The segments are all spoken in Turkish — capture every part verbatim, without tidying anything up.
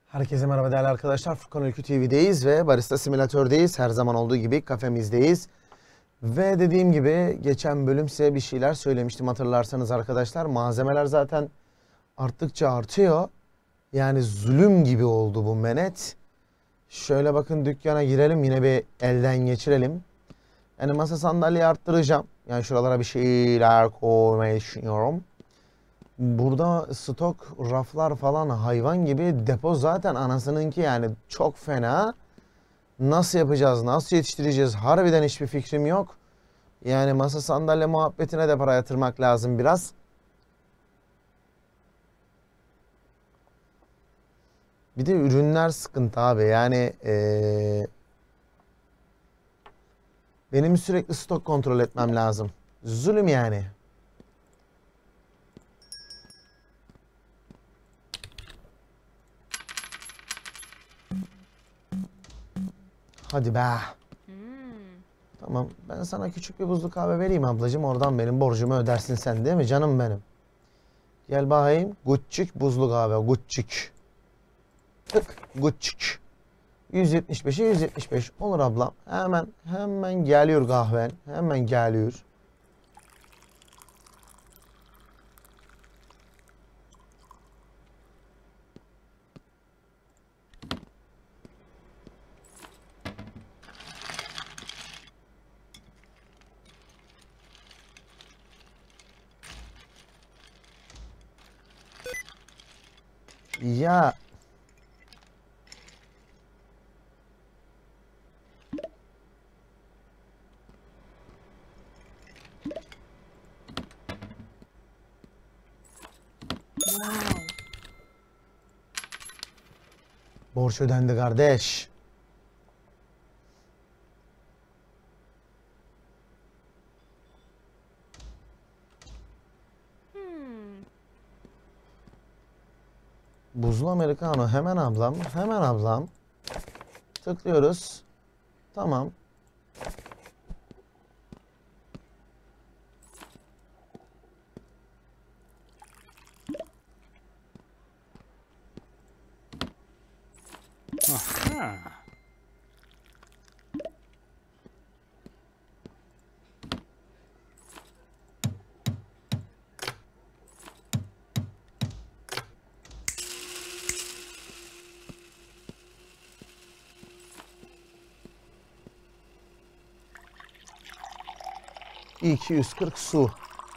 Herkese merhaba değerli arkadaşlar. Furkan Ülkü T V'deyiz ve Barista Simülatör'deyiz. Her zaman olduğu gibi kafemizdeyiz. Ve dediğim gibi geçen bölüm size bir şeyler söylemiştim hatırlarsanız arkadaşlar. Malzemeler zaten arttıkça artıyor. Yani zulüm gibi oldu bu menet. Şöyle bakın dükkana girelim, yine bir elden geçirelim. Yani masa sandalyeyi arttıracağım. Yani şuralara bir şeyler koymayı düşünüyorum. Burada stok, raflar falan hayvan gibi, depo zaten anasınınki, yani çok fena. Nasıl yapacağız, nasıl yetiştireceğiz harbiden hiçbir fikrim yok. Yani masa sandalye muhabbetine de para yatırmak lazım biraz. Bir de ürünler sıkıntı abi, yani ee, benim sürekli stok kontrol etmem lazım. Zulüm yani. Hadi be. Hmm. Tamam, ben sana küçük bir buzlu kahve vereyim ablacığım, oradan benim borcumu ödersin sen, değil mi canım benim? Gel bakayım, küçük buzlu kahve, küçük. Tık, küçük. yüz yetmiş beşe yüz yetmiş beş olur ablam. Hemen hemen geliyor kahven, hemen geliyor. Ya Wow. borç ödendi kardeş. Hmm. Buzlu americano hemen ablam, hemen ablam. Tıklıyoruz. Tamam. Aha. iki yüz kırk su.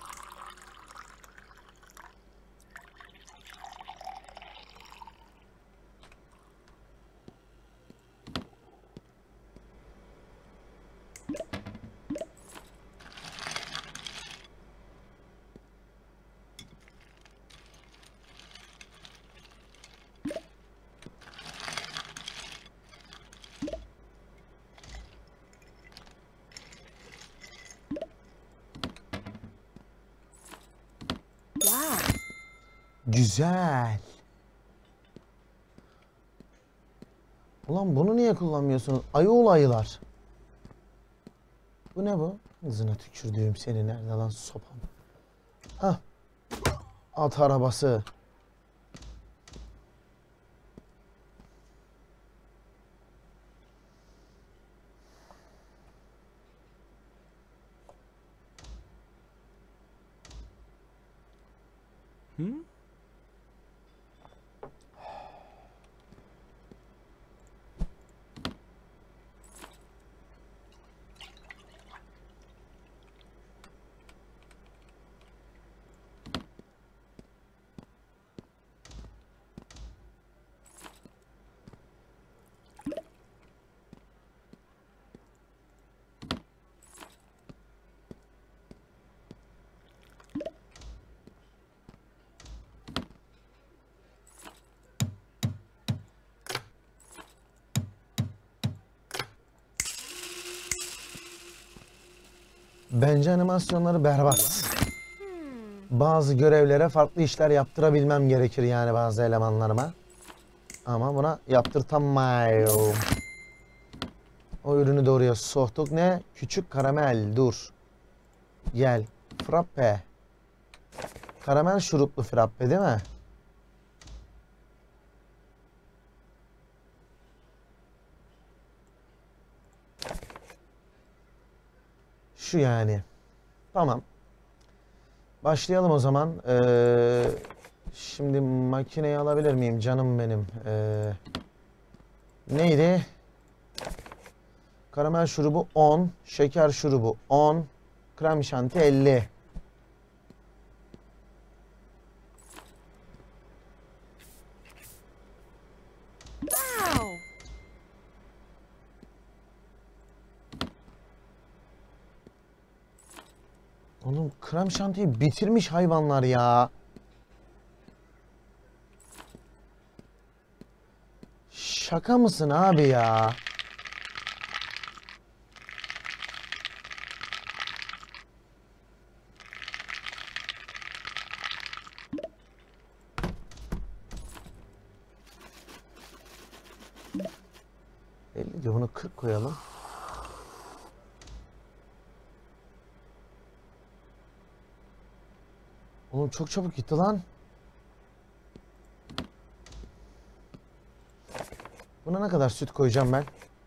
Wow. Güzel. Ulan bunu niye kullanmıyorsun? Ayıoğlu ayılar. Bu ne bu? Hızına tükürdüğüm seni, nerede lan sopam? Hah. At arabası. Hmm? Bence animasyonları berbat. Hmm. Bazı görevlere farklı işler yaptırabilmem gerekir yani bazı elemanlarıma. Ama buna yaptırtamıyorum. O ürünü doğruya soktuk. Ne? Küçük karamel. Dur. Gel. Frappe. Karamel şuruplu frappe değil mi? şu yani. Tamam. Başlayalım o zaman. Ee, şimdi makineyi alabilir miyim canım benim? Ee, neydi? Karamel şurubu on, şeker şurubu on, krem şanti elli. Wow. Oğlum krem şantiyi bitirmiş hayvanlar ya. Şaka mısın abi ya? elli diyor, bunu kırk koyalım. Oğlum çok çabuk gitti lan. Buna ne kadar süt koyacağım ben?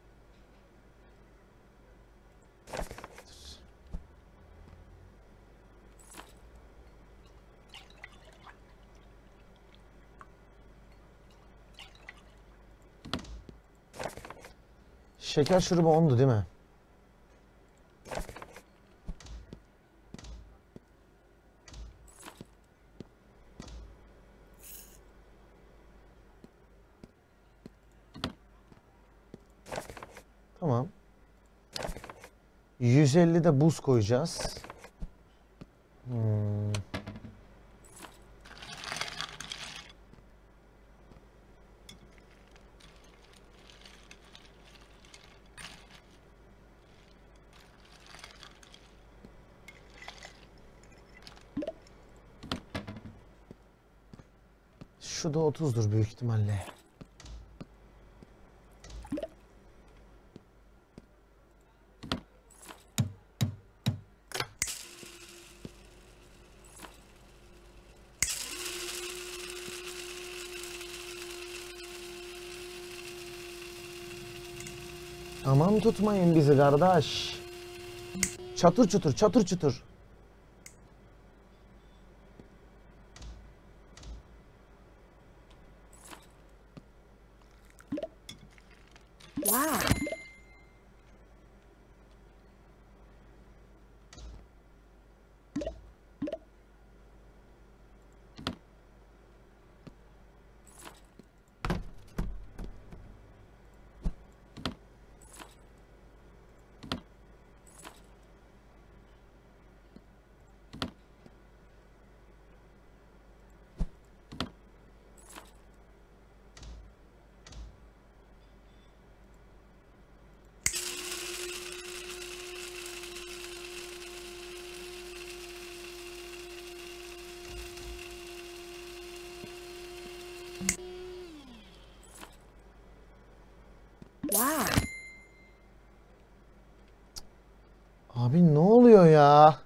Şeker şurubu ondu değil mi? Tamam. yüz elli de buz koyacağız. Hmm. Şu da otuzdur büyük ihtimalle. Aman tutmayın bizi kardeş. Çatır çutur, çatır çutur. Wow. Wow. Abi ne oluyor ya?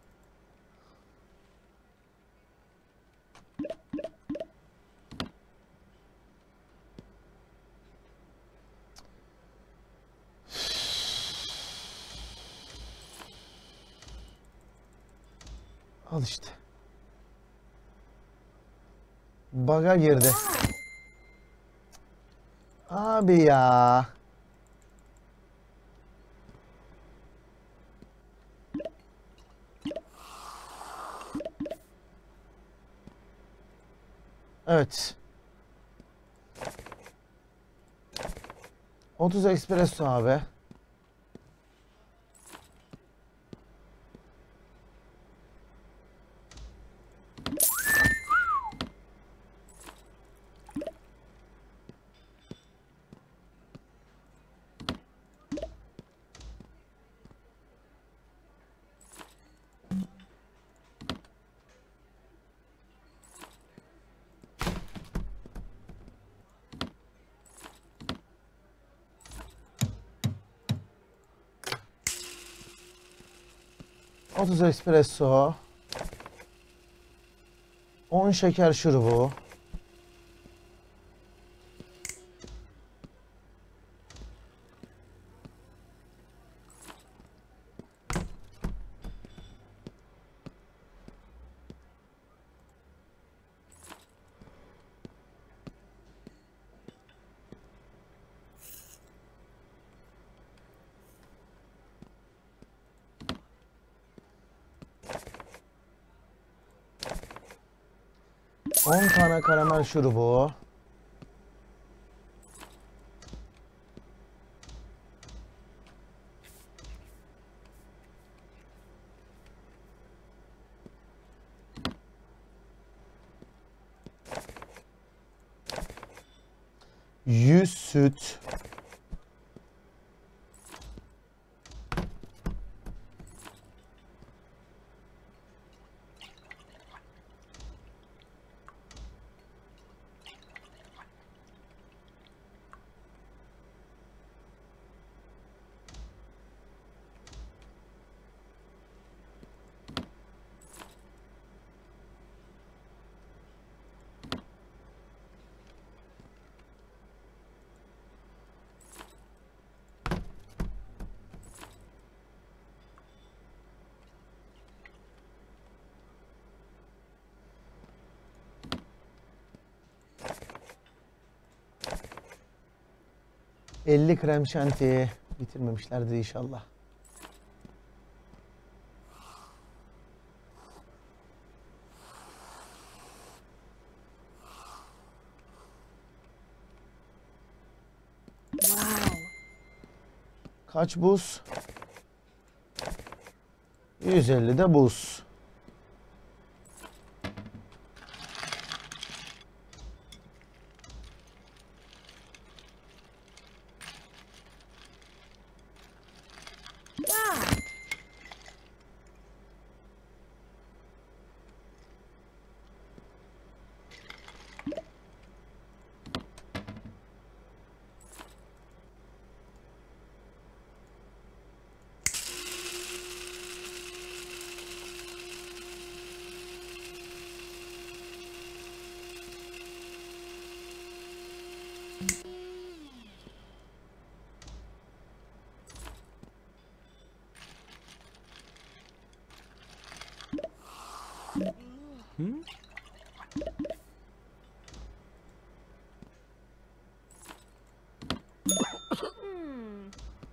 Al işte. Baga girdi. Abi ya. Evet. otuz espresso abi. otuz espresso. on şeker şurubu. on tane karamel şurubu. yüz süt. elli krem şanti. Bitirmemişlerdir inşallah. Wow. Kaç buz? yüz elli de buz. Wow. Hmm.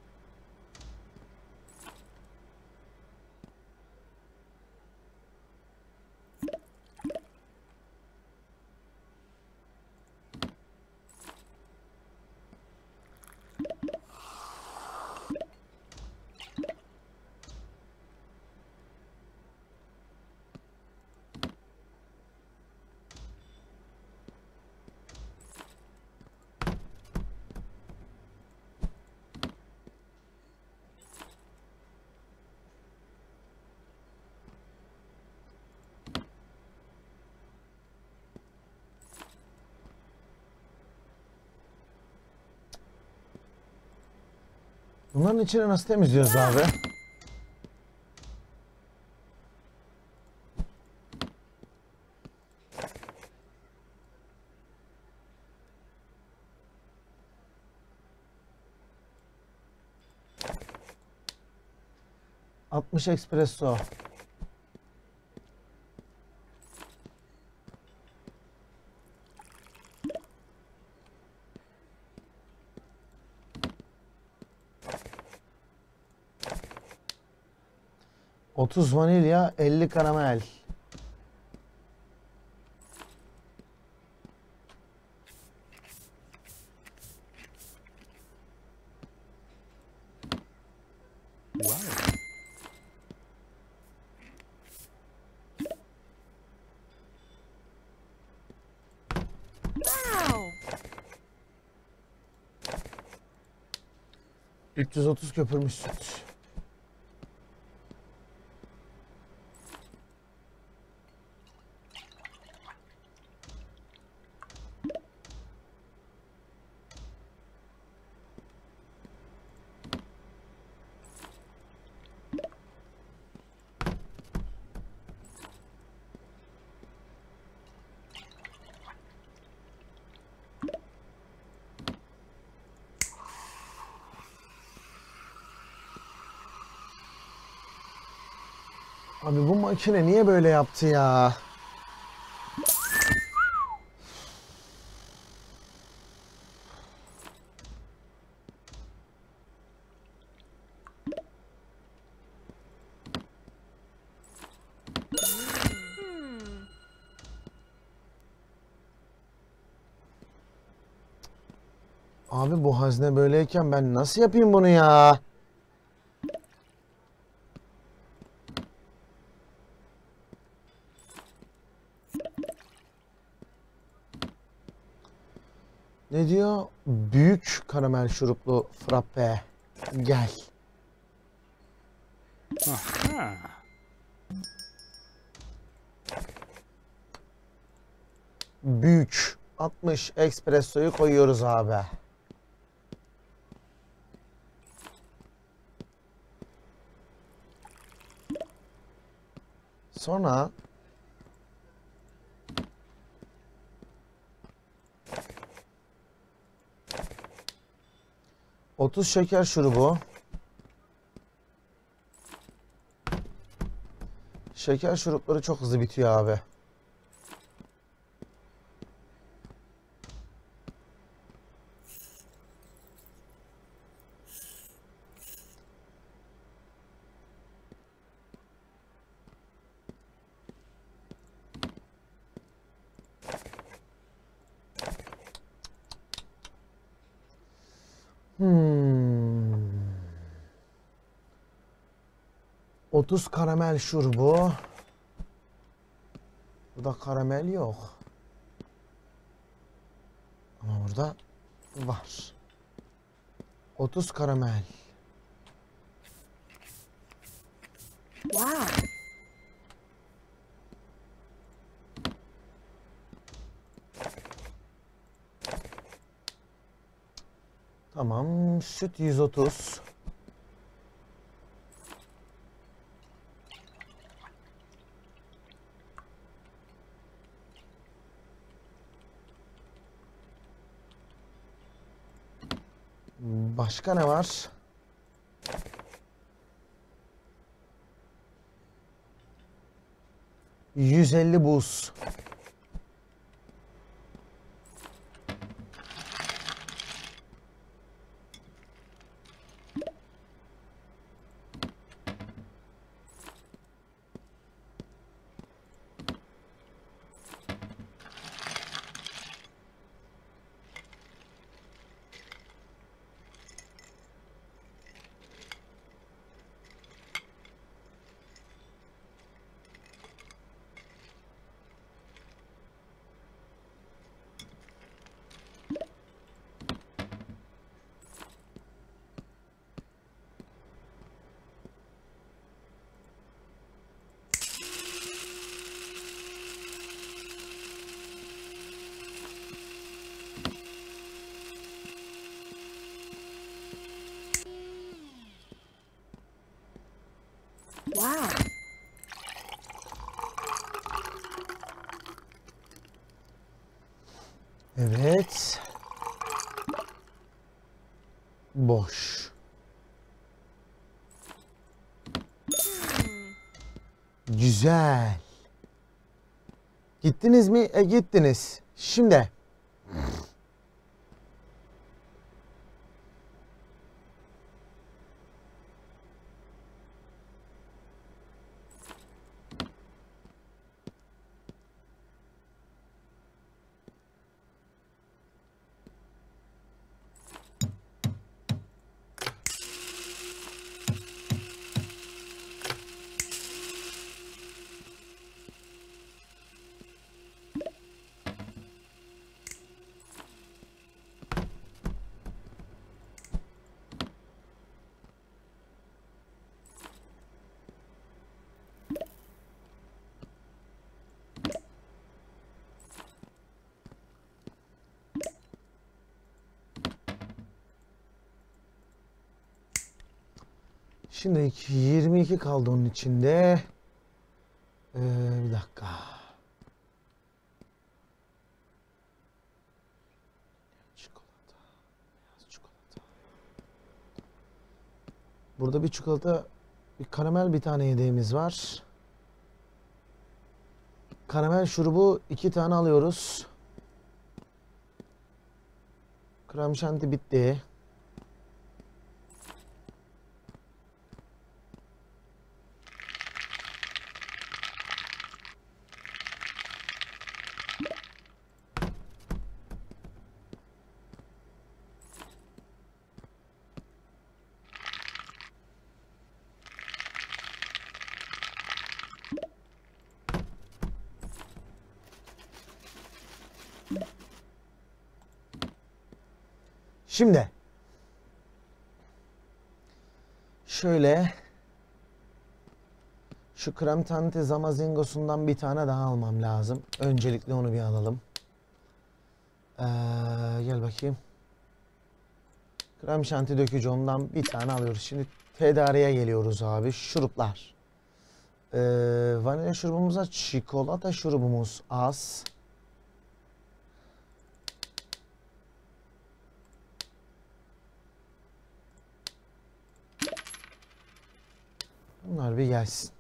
Bunların içini nasıl temizliyoruz abi? altmış espresso. otuz vanilya, elli karamel. Wow. üç yüz otuz köpürmüş süt. Abi bu makine niye böyle yaptı ya? Hmm. Abi bu hazne böyleyken ben nasıl yapayım bunu ya? Ne diyor? Büyük karamel şuruplu frappe. Gel. Aha. Büyük. altmış espressoyu koyuyoruz abi. Sonra otuz şeker şurubu. Şeker şurupları çok hızlı bitiyor abi. Hmm. otuz karamel şurubu. Burada karamel yok. Ama burada var. otuz karamel. Wow. Tamam. Süt yüz otuz. Başka ne var? yüz elli buz. Wow. Evet. Boş. Güzel. Gittiniz mi? E gittiniz. Şimdi. Şimdi yirmi iki kaldı onun içinde. Ee, bir dakika. Çikolata. Beyaz çikolata. Burada bir çikolata, bir karamel bir tane yedeğimiz var. Karamel şurubu iki tane alıyoruz. Krem şanti bitti. Şimdi şöyle şu krem tante zamazingosundan bir tane daha almam lazım. Öncelikle onu bir alalım. Ee, gel bakayım. Krem şanti dökücü ondan bir tane alıyoruz. Şimdi tedariğe geliyoruz abi. Şuruplar. Ee, vanilya şurubumuza çikolata şurubumuz az. Bunlar bir gelsin.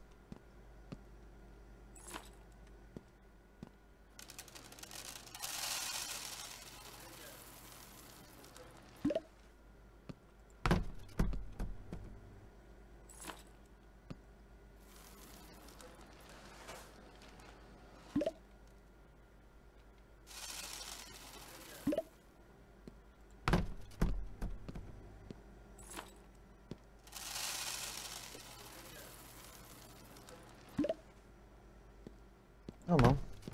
Tamam.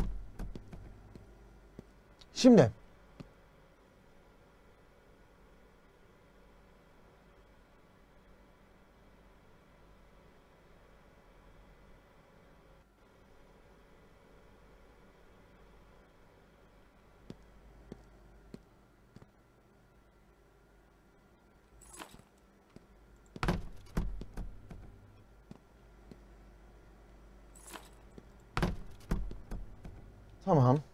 Şimdi tamam.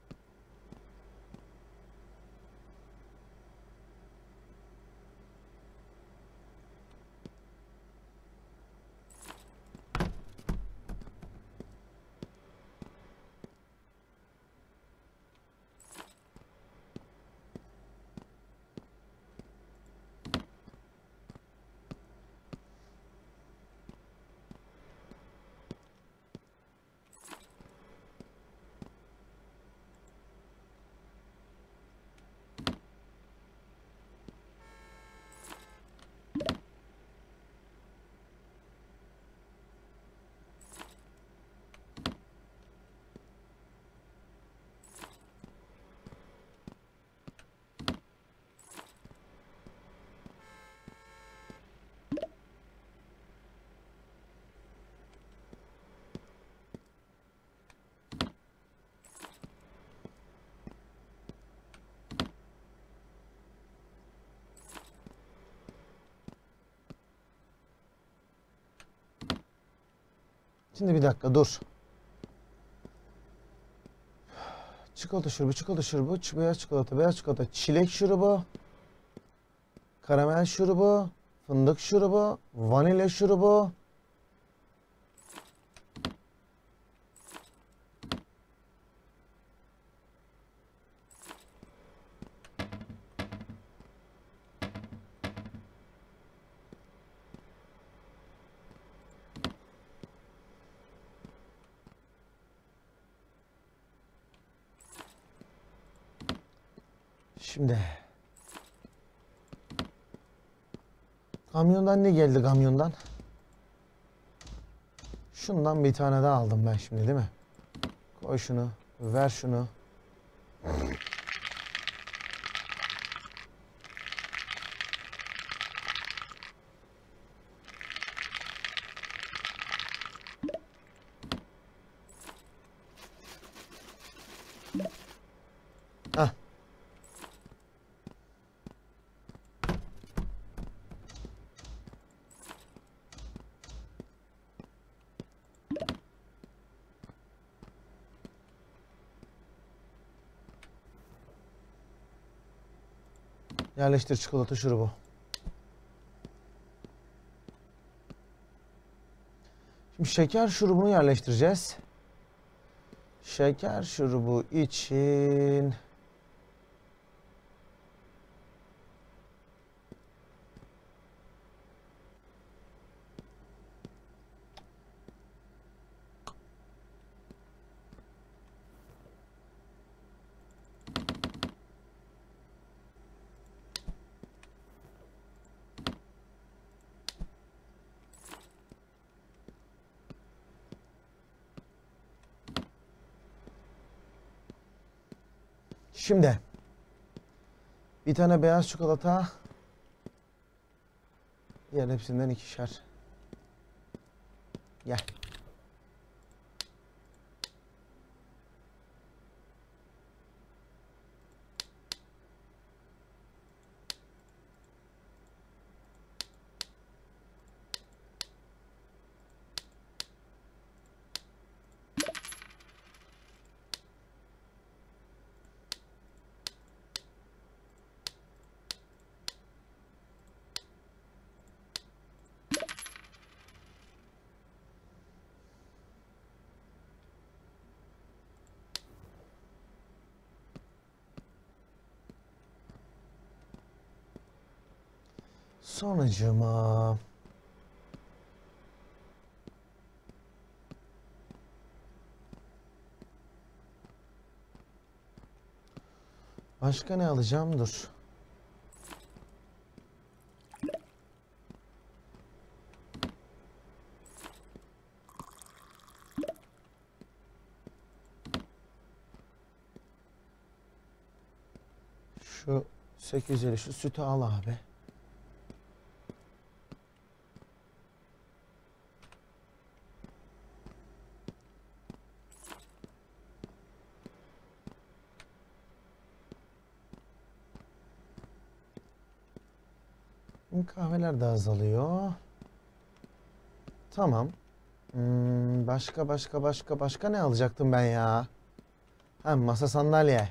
Şimdi bir dakika dur. Çikolata şurubu, çikolata şurubu, ç- beyaz çikolata, beyaz çikolata, çilek şurubu, karamel şurubu, fındık şurubu, vanilya şurubu. Şimdi kamyondan ne geldi kamyondan? Şundan bir tane daha aldım ben şimdi değil mi? Koy şunu, ver şunu. Hah. Yerleştir çikolata şurubu. Şimdi şeker şurubunu yerleştireceğiz. Şeker şurubu için Şimdi Bir tane beyaz çikolata. Diğer hepsinden ikişer. Gel. Sonucuma başka ne alacağım? Dur. Şu sekiz yüz elli şu sütü al abi. Kahveler de azalıyor. Tamam. Hmm, başka başka başka başka ne alacaktım ben ya? Ha, masa sandalye.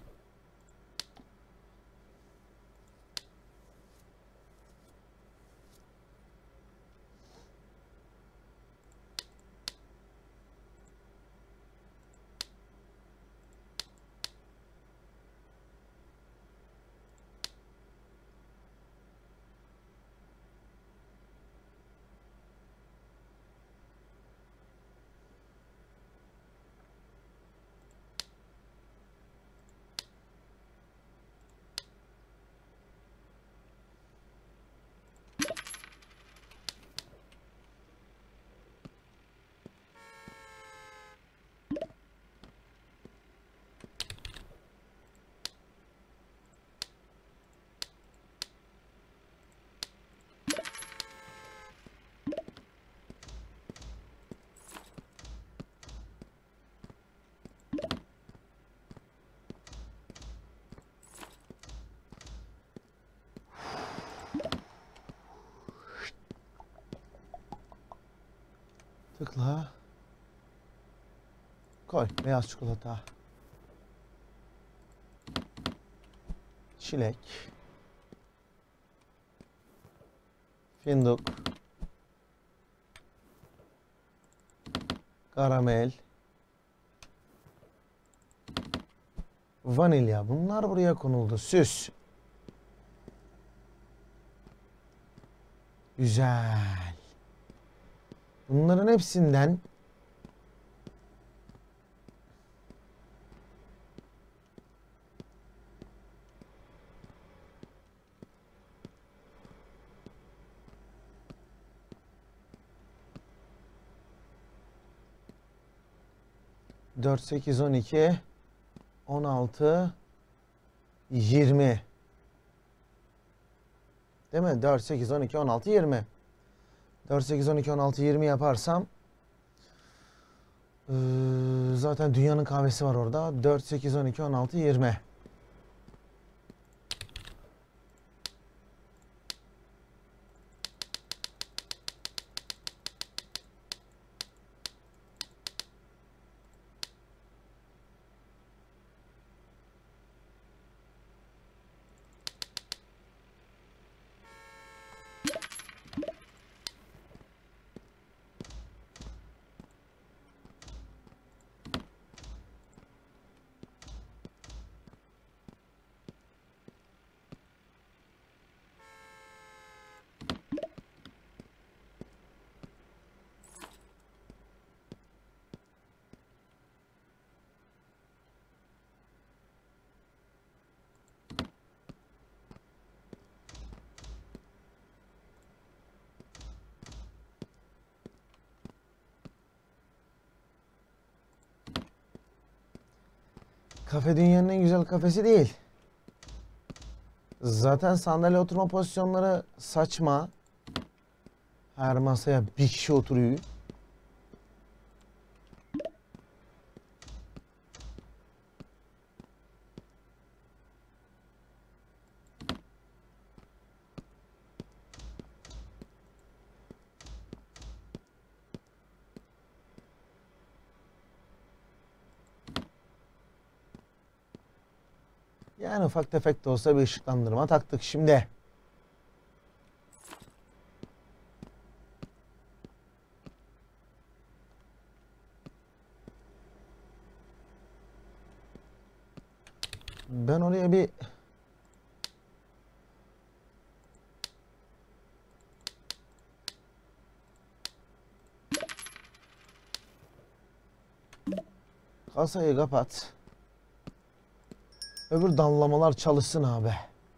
Tıkla. Koy beyaz çikolata. Çilek. Fındık. Karamel. Vanilya. Bunlar buraya konuldu. Süs. Güzel. Bunların hepsinden dört, sekiz, on iki, on altı, yirmi. Değil mi? dört, sekiz, on iki, on altı, yirmi. dört, sekiz, on iki, on altı, yirmi yaparsam ee, zaten dünyanın kahvesi var orada. dört, sekiz, on iki, on altı, yirmi. Kafe dünyanın en güzel kafesi değil. Zaten sandalye oturma pozisyonları saçma. Her masaya bir kişi oturuyor. Yani ufak tefek de olsa bir ışıklandırma taktık şimdi. Ben oraya bir kasayı kapat. Öbür damlamalar çalışsın abi.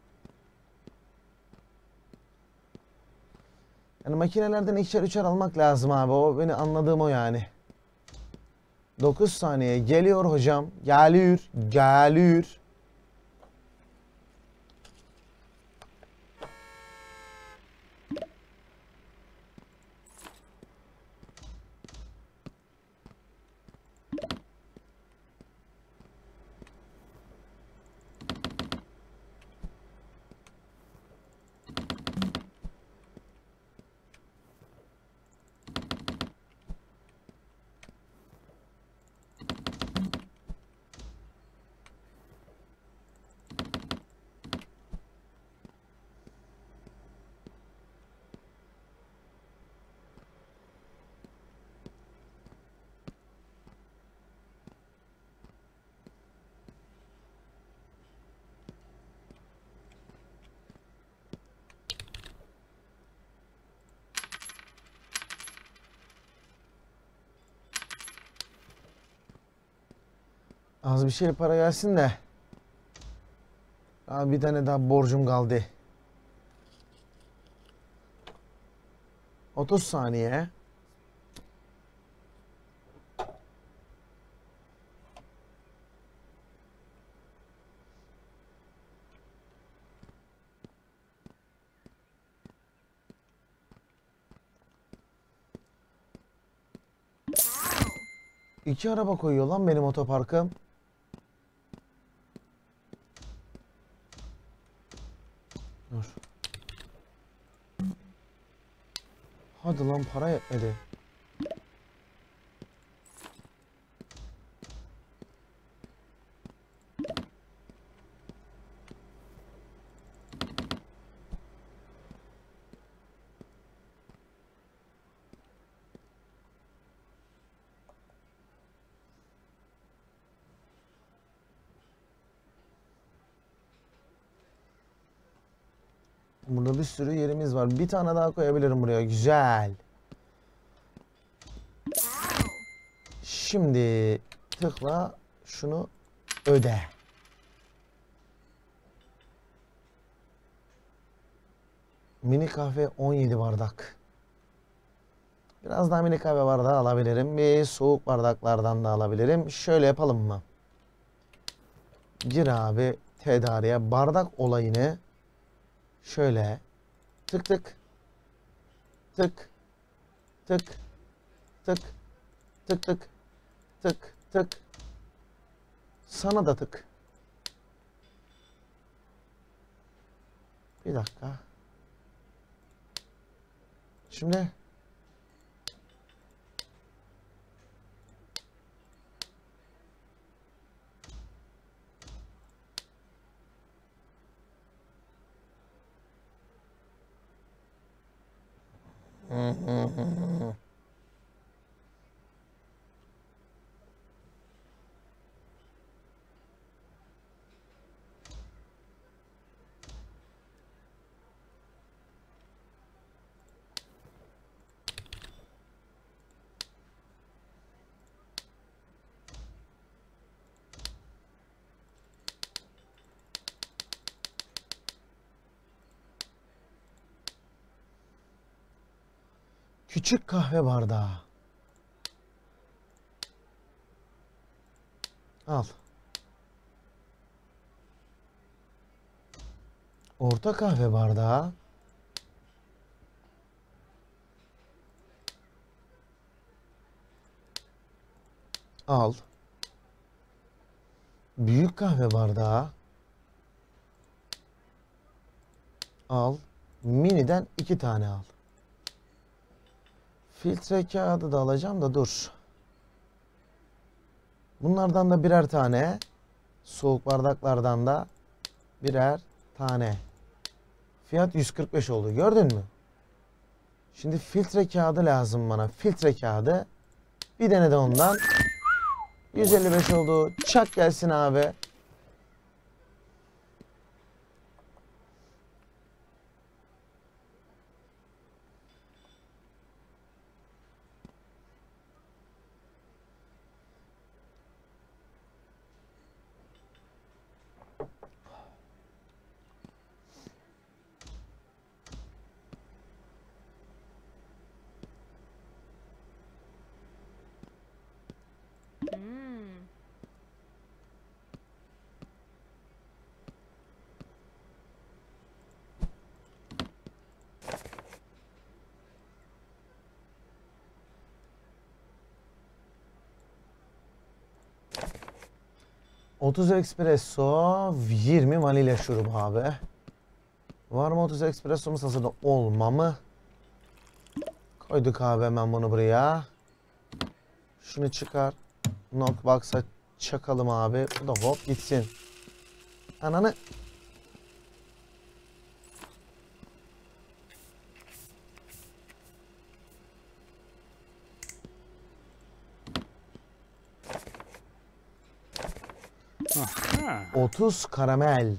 Yani makinelerden ikişer üçer almak lazım abi. O beni anladığım o yani. dokuz saniye geliyor hocam. Geliyor. Geliyor. Az bir şey para gelsin de. Abi bir tane daha borcum kaldı. otuz saniye. İki araba koyuyor lan benim otoparkım. Dur. Hadi lan para yetmedi. Burada bir sürü yerimiz var. Bir tane daha koyabilirim buraya. Güzel. Şimdi tıkla şunu öde. Mini kahve on yedi bardak. Biraz daha mini kahve bardağı alabilirim. Bir soğuk bardaklardan da alabilirim. Şöyle yapalım mı? Gir abi tedariğe. Bardak olayını şöyle tık tık tık tık tık tık tık tık tık. Sana da tık. Bir dakika. Şimdi küçük kahve bardağı. Al. Orta kahve bardağı. Al. Büyük kahve bardağı. Al. Mini'den iki tane al. Filtre kağıdı da alacağım da dur. Bunlardan da birer tane. Soğuk bardaklardan da birer tane. Fiyat yüz kırk beş oldu. Gördün mü? Şimdi filtre kağıdı lazım bana. Filtre kağıdı. Bir tane de ondan. yüz elli beş oldu. Çak gelsin abi. Hmm. otuz espresso, yirmi vanilya şurubu abi. Var mı otuz espressomuz hazırda olma mı? Koyduk abi hemen bunu buraya. Şunu çıkar. Knockbox'a çakalım abi. Bu da hop gitsin. Ananı. Aha. otuz karamel.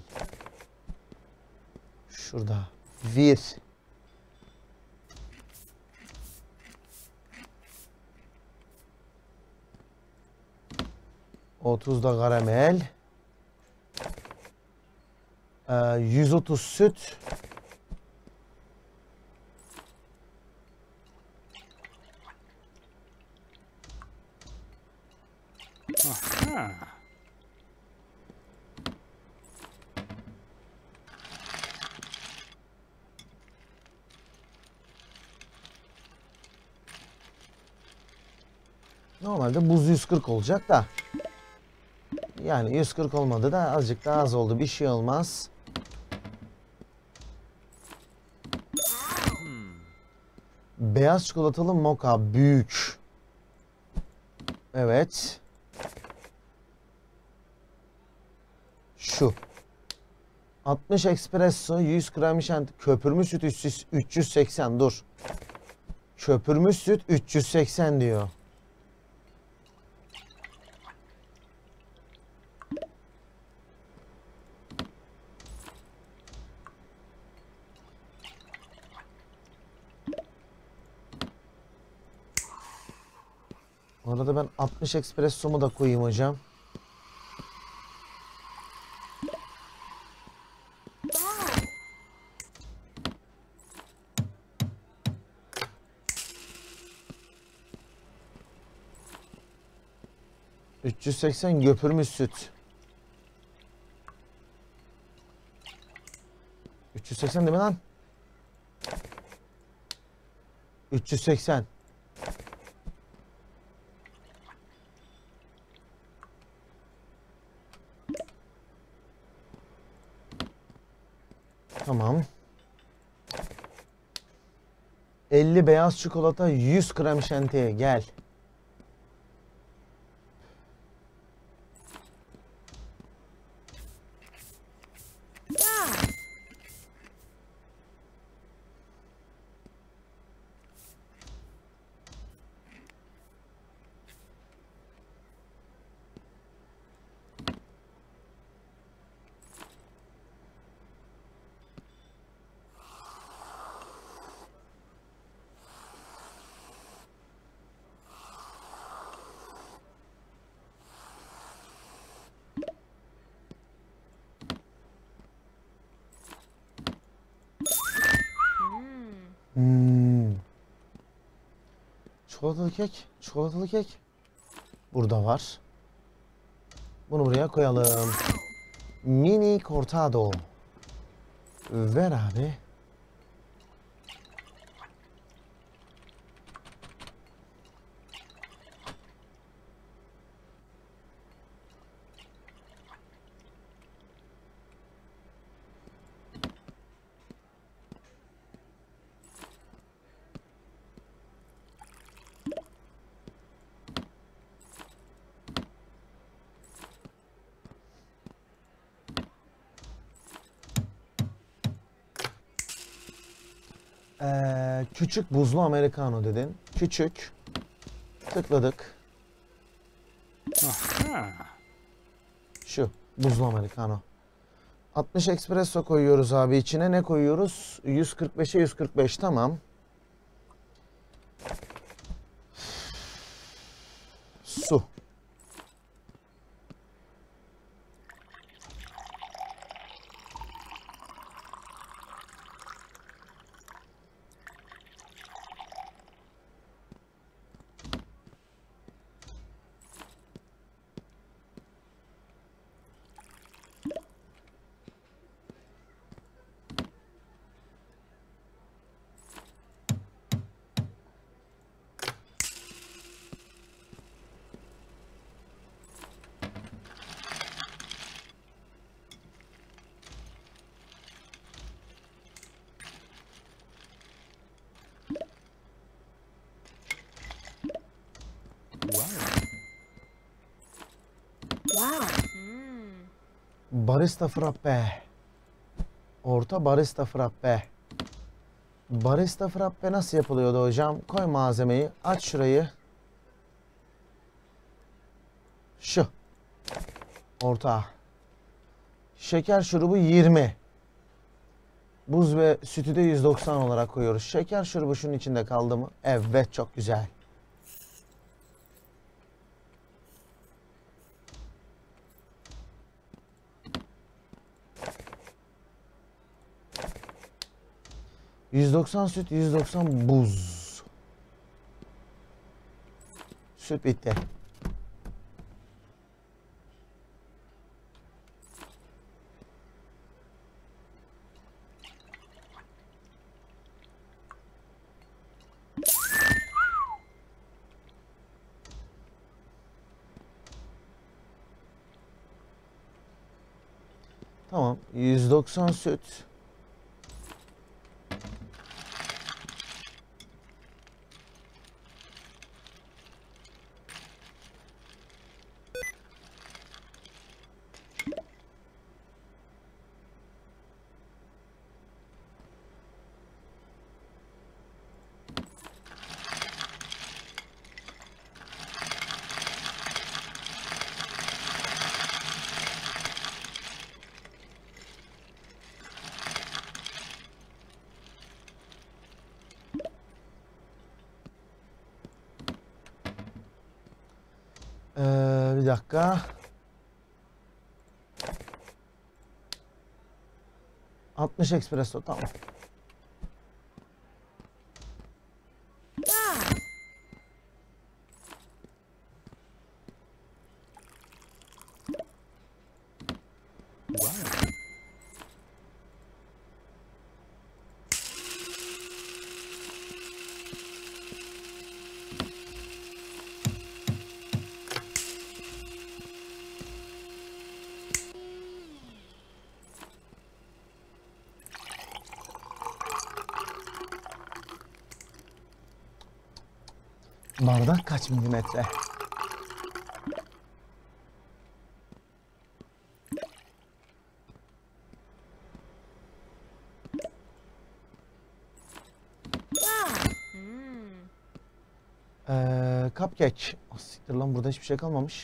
Şurada. Bir. otuz da karamel. Ee, yüz otuz süt. Aha. Normalde buz yüz kırk olacak da. Yani yüz kırk olmadı da azıcık daha az oldu. Bir şey olmaz. Beyaz çikolatalı moka büyük. Evet. Şu. altmış espresso, yüz krem şanti, köpürmüş süt üç yüz seksen dur. Köpürmüş süt üç yüz seksen diyor. Orada ben altmış espressomu da koyayım hocam. üç yüz seksen köpürmüş süt. üç yüz seksen değil mi lan? üç yüz seksen. Tamam. elli beyaz çikolata, yüz krem şanti gel. Hmm. Çikolatalı kek, çikolatalı kek. Burada var. Bunu buraya koyalım. Mini cortado. Ver abi. Ee, küçük buzlu americano dedin. Küçük. Tıkladık. Aha. Şu buzlu americano. altmış espresso koyuyoruz abi içine. Ne koyuyoruz? yüz kırk beşe yüz kırk beş, tamam. Su. Wow. Mm. Barista frappe. Orta barista frappe. Barista frappe nasıl yapılıyordu hocam? Koy malzemeyi. Aç şurayı. Şu. Orta. Şeker şurubu yirmi. Buz ve sütü de yüz doksan olarak koyuyoruz. Şeker şurubu şunun içinde kaldı mı? Evet, çok güzel. yüz doksan süt, yüz doksan buz. Süt bitti. Tamam. yüz doksan süt. Ee, bir dakika. altmış espresso, tamam. Wow. Wow. Bardak kaç milimetre? Wow. Mm. Ee, cupcake. Oh, siktir lan, burada hiçbir şey kalmamış.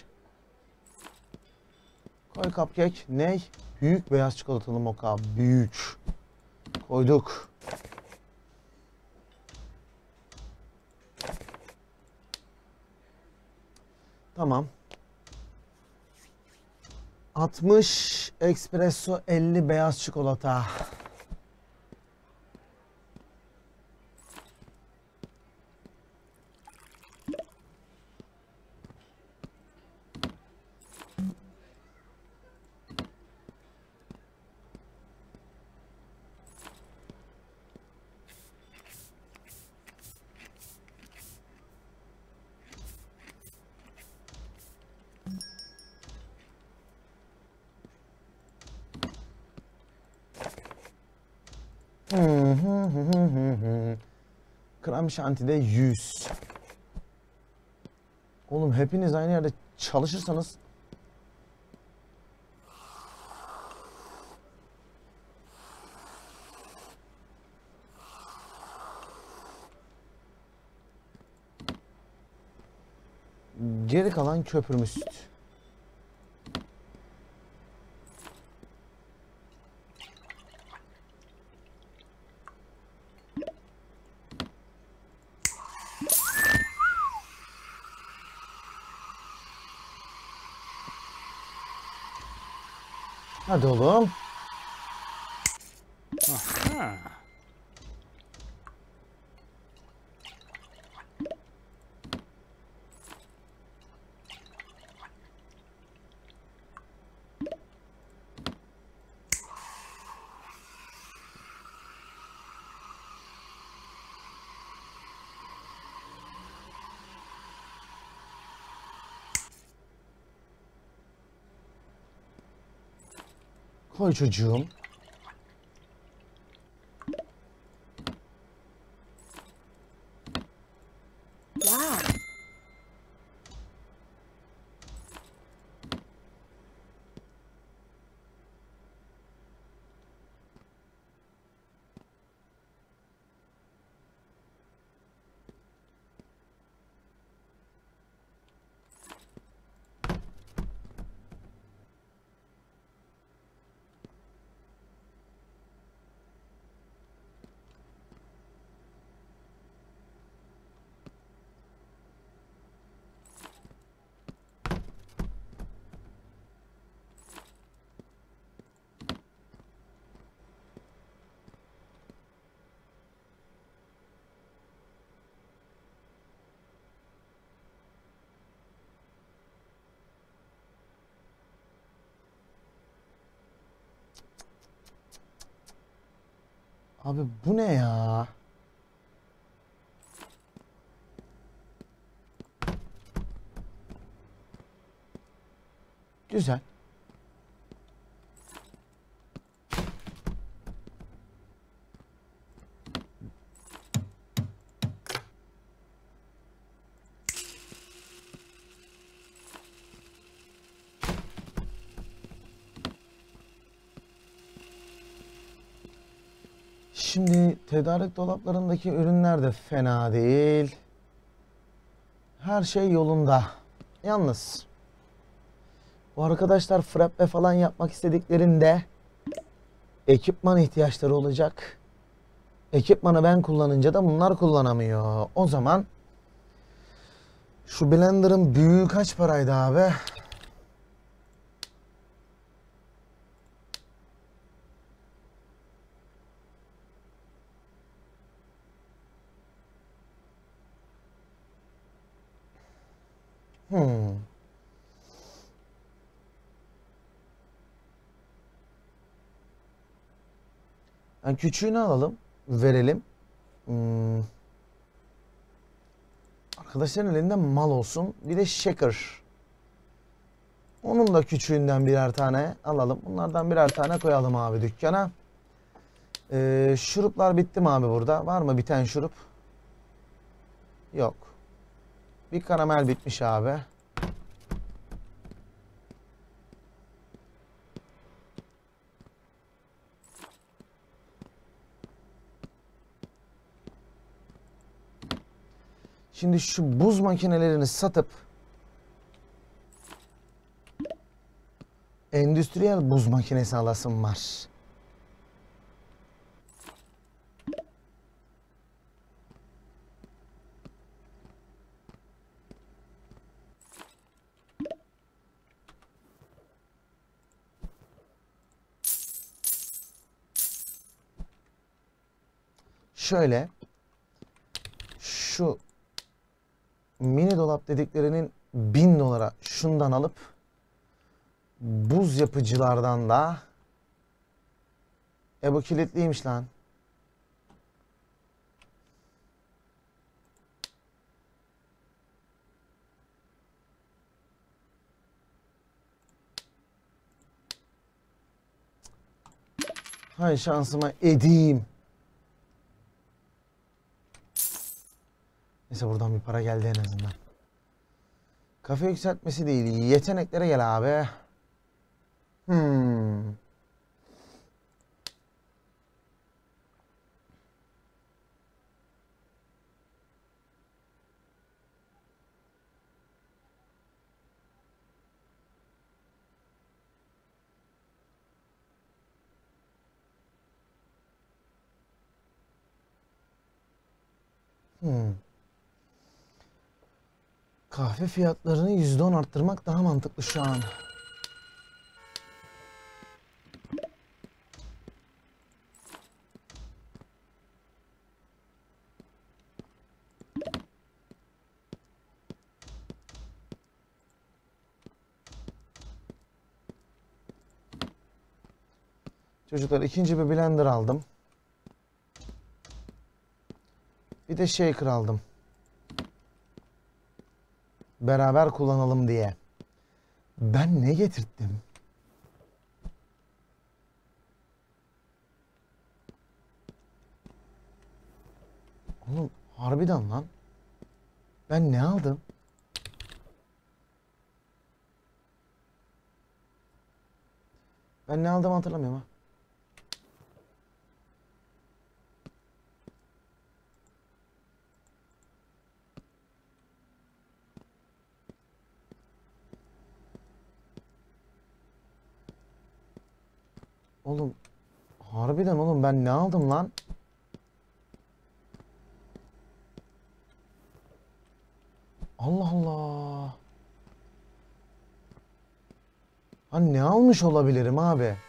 Koy cupcake. Ney? Büyük beyaz çikolatalı moka. Büyük. Koyduk. Tamam. altmış espresso, elli beyaz çikolata. Hı hı hı hı hı hı. Krem şantide yüz. Oğlum hepiniz aynı yerde çalışırsanız geri kalan köpürmüş. Hadi oğlum. Aha. Koy çocuğum. Wow. Abi bu ne ya? Güzel. Şimdi tedarik dolaplarındaki ürünler de fena değil. Her şey yolunda. Yalnız bu arkadaşlar frappe falan yapmak istediklerinde ekipman ihtiyaçları olacak. Ekipmanı ben kullanınca da bunlar kullanamıyor. O zaman şu blenderın büyüğü kaç paraydı abi? Hmm. Yani küçüğünü alalım, verelim. Hmm. Arkadaşların elinde mal olsun. Bir de shaker. Onun da küçüğünden birer tane alalım. Bunlardan birer tane koyalım abi dükkana. Ee, şuruplar bitti mi abi burada? Var mı biten şurup? Yok. Bir karamel bitmiş abi. Şimdi şu buz makinelerini satıp endüstriyel buz makinesi alasım var. Şöyle şu mini dolap dediklerinin bin dolara şundan alıp buz yapıcılardan da e bu kilitliymiş lan. Hay şansıma edeyim. Neyse buradan bir para geldi en azından. Kafe yükseltmesi değil. Yeteneklere gel abi. Hmm. Hmm. Kahve fiyatlarını yüzde on arttırmak daha mantıklı şu an. Çocuklar ikinci bir blender aldım. Bir de shaker aldım. Beraber kullanalım diye. Ben ne getirttim? Oğlum harbiden lan. Ben ne aldım? Ben ne aldım hatırlamıyorum ha. Oğlum harbiden oğlum ben ne aldım lan? Allah Allah. Ha ne almış olabilirim abi?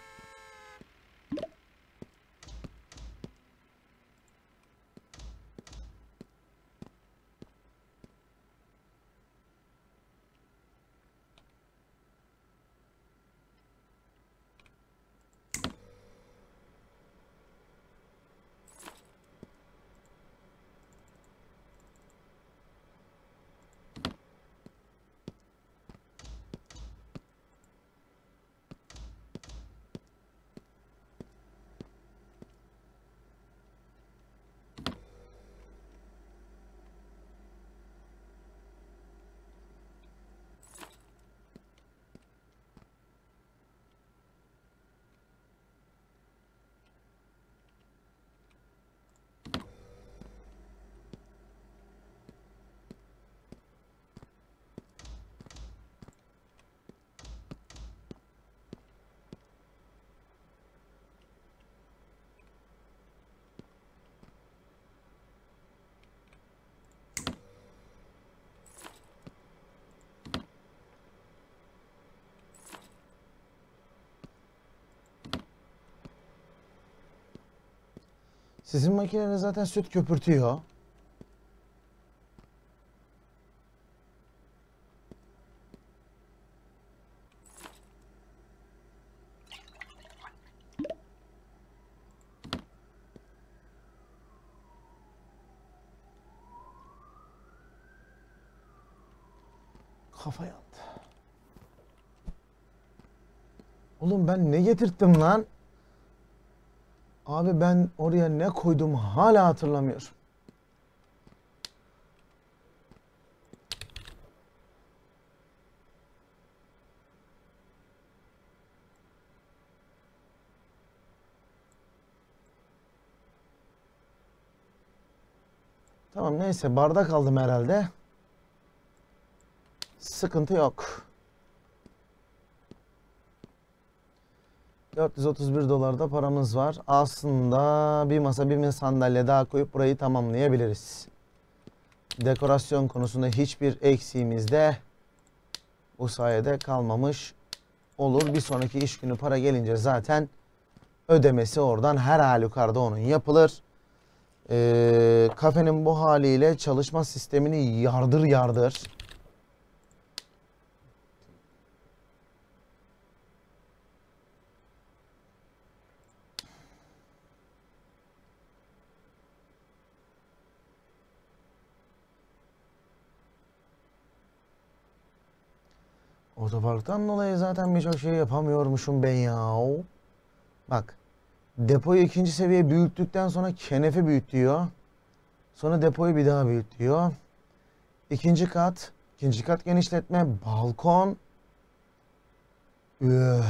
Sizin makineniz zaten süt köpürtüyor. Kafa yandı. Oğlum ben ne getirttim lan? Abi ben oraya ne koydum hala hatırlamıyorum. Tamam neyse bardak aldım herhalde. Sıkıntı yok. dört yüz otuz bir dolarda paramız var. Aslında bir masa bir sandalye daha koyup burayı tamamlayabiliriz. Dekorasyon konusunda hiçbir eksiğimiz de bu sayede kalmamış olur. Bir sonraki iş günü para gelince zaten ödemesi oradan her halükarda onun yapılır. Ee, kafenin bu haliyle çalışma sistemini yardır yardır. Otoparktan dolayı zaten birçok şey yapamıyormuşum ben ya. Bak. Depoyu ikinci seviye büyüttükten sonra kenefi büyüt diyor. Sonra depoyu bir daha büyüt diyor. İkinci kat. İkinci kat genişletme. Balkon. Üh.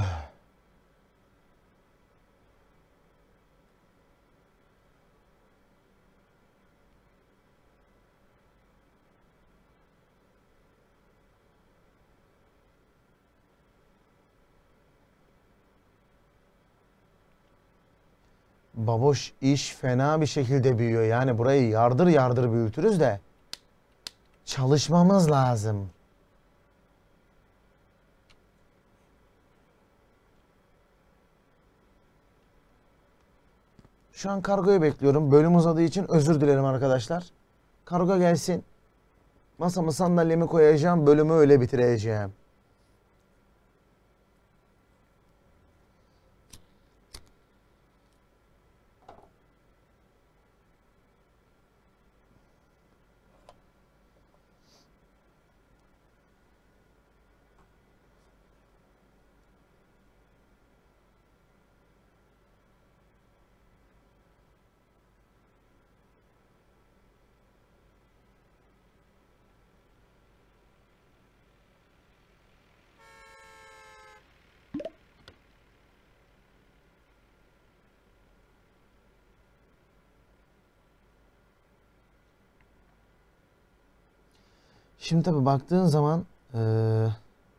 Baboş iş fena bir şekilde büyüyor. Yani burayı yardır yardır büyütürüz de çalışmamız lazım. Şu an kargoyu bekliyorum. Bölüm uzadığı için özür dilerim arkadaşlar. Kargo gelsin. Masamı sandalyemi koyacağım. Bölümü öyle bitireceğim. Şimdi tabii baktığın zaman eee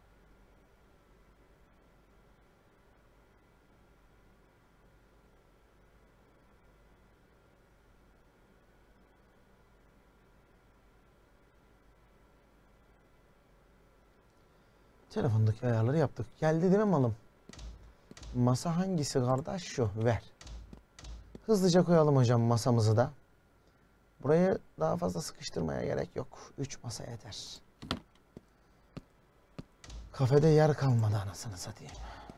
telefondaki ayarları yaptık. Geldi değil mi malım? Masa hangisi kardeş? Şu. Ver. Hızlıca koyalım hocam masamızı da. Burayı daha fazla sıkıştırmaya gerek yok. üç masa yeter. Kafede yer kalmadı anasını satayım.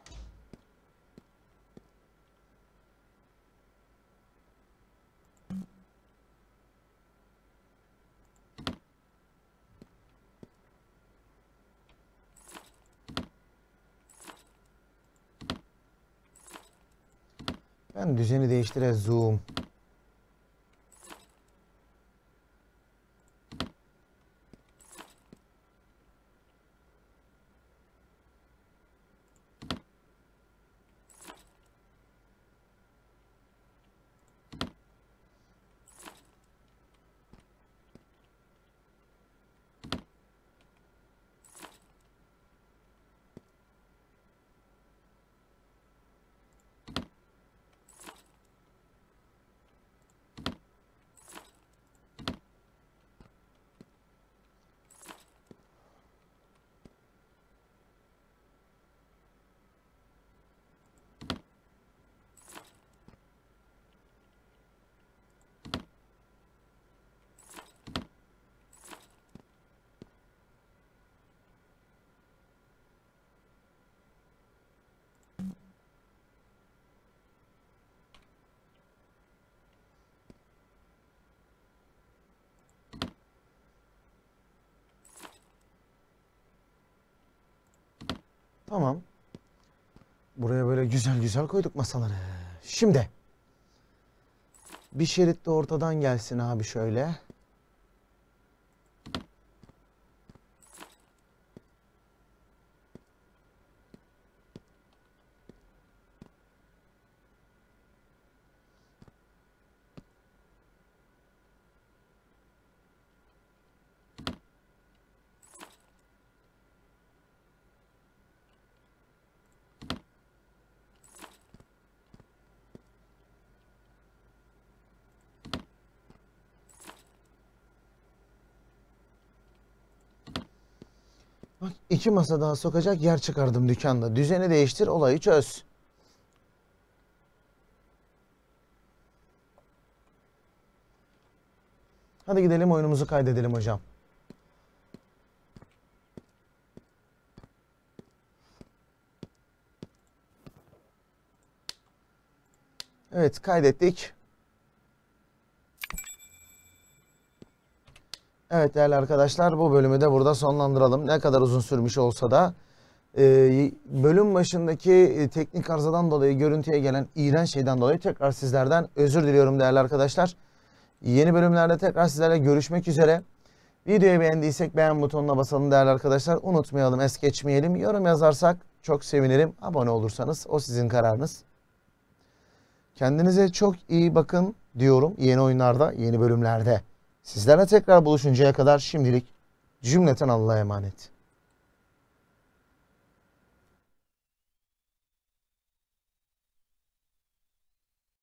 Ben düzeni değiştire zoom. Tamam. Buraya böyle güzel güzel koyduk masaları. Şimdi bir şerit de ortadan gelsin abi şöyle. Bak iki masa daha sokacak yer çıkardım dükkanda. Düzeni değiştir, olayı çöz. Hadi gidelim oyunumuzu kaydedelim hocam. Evet, kaydettik. Evet değerli arkadaşlar, bu bölümü de burada sonlandıralım. Ne kadar uzun sürmüş olsa da e, bölüm başındaki e, teknik arızadan dolayı görüntüye gelen iğrenç şeyden dolayı tekrar sizlerden özür diliyorum değerli arkadaşlar. Yeni bölümlerde tekrar sizlerle görüşmek üzere. Videoyu beğendiysek beğen butonuna basalım değerli arkadaşlar. Unutmayalım, es geçmeyelim. Yorum yazarsak çok sevinirim. Abone olursanız o sizin kararınız. Kendinize çok iyi bakın diyorum. Yeni oyunlarda, yeni bölümlerde. Sizlerle tekrar buluşuncaya kadar şimdilik cümleten Allah'a emanet.